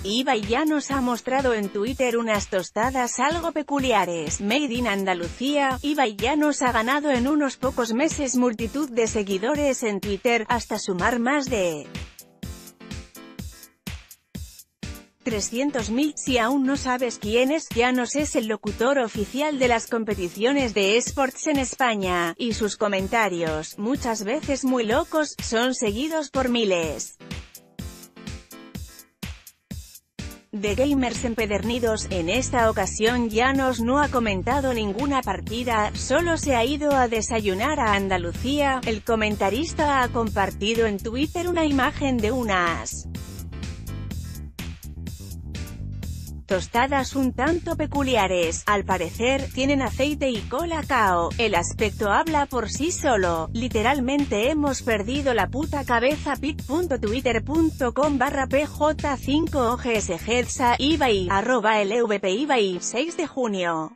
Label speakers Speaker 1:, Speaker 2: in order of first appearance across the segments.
Speaker 1: Ibai Llanos ha mostrado en Twitter unas tostadas algo peculiares, made in Andalucía. Ibai Llanos ha ganado en unos pocos meses multitud de seguidores en Twitter, hasta sumar más de 300.000. Si aún no sabes quién es, Llanos es el locutor oficial de las competiciones de eSports en España, y sus comentarios, muchas veces muy locos, son seguidos por miles de gamers empedernidos. En esta ocasión Llanos no ha comentado ninguna partida, solo se ha ido a desayunar a Andalucía. El comentarista ha compartido en Twitter una imagen de unas tostadas un tanto peculiares. Al parecer, tienen aceite y colacao. El aspecto habla por sí solo. Literalmente hemos perdido la puta cabeza. pit.twitter.com/pj5ogsgedsa Ibai, @LVP Ibai, 6 de junio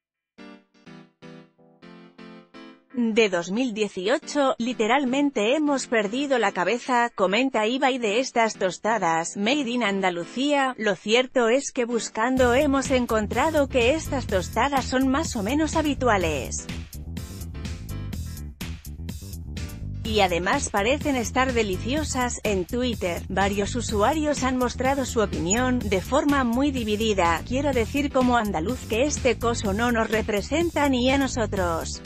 Speaker 1: de 2018, literalmente hemos perdido la cabeza, comenta Ibai de estas tostadas, made in Andalucía. Lo cierto es que buscando hemos encontrado que estas tostadas son más o menos habituales. Y además parecen estar deliciosas. En Twitter, varios usuarios han mostrado su opinión, de forma muy dividida. Quiero decir como andaluz que este coso no nos representa ni a nosotros,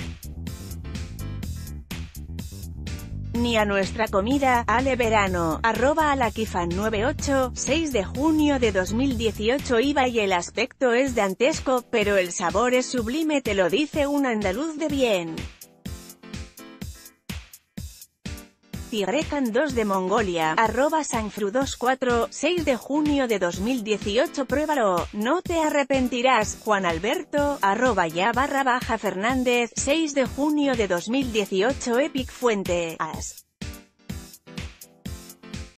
Speaker 1: ni a nuestra comida. Ale Verano, @alakifan98, 6 de junio de 2018 Ibai, el aspecto es dantesco, pero el sabor es sublime, te lo dice un andaluz de bien. Tigrecan2 de Mongolia, @sanfru24, 6 de junio de 2018 pruébalo, no te arrepentirás. Juan Alberto, @ya_Fernández, 6 de junio de 2018 Epic Fuente, as.